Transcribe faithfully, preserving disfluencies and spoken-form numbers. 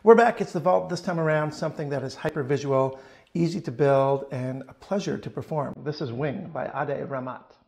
We're back. It's the vault this time around, something that is hyper-visual, easy to build, and a pleasure to perform. This is Wing by Rahmat.